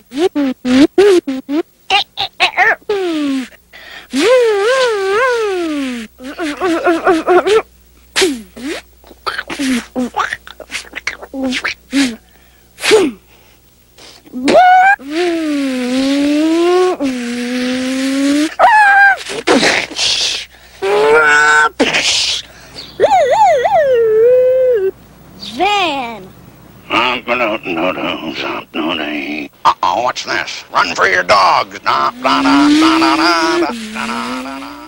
Van. Uh-oh, what's this? Run for your dogs. Da, da, da, da, da, da, da, da, da, da.